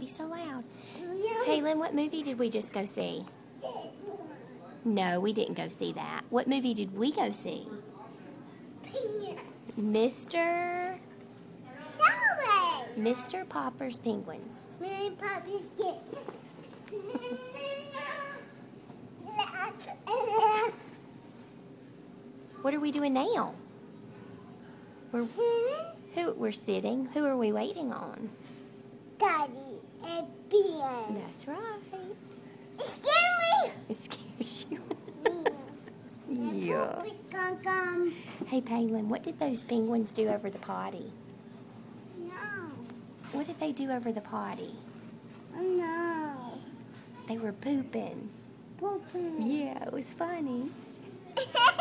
so loud. Pailyn, what movie did we just go see? No, we didn't go see that. What movie did we go see? Mr. Popper's Penguins. What are we doing now? We're sitting. Who are we waiting on? Daddy and Pailyn. That's right. It scared me. It scares you. Yeah. Yeah. Hey, Pailyn, what did those penguins do over the potty? No. What did they do over the potty? No. They were pooping. Pooping. Yeah, it was funny.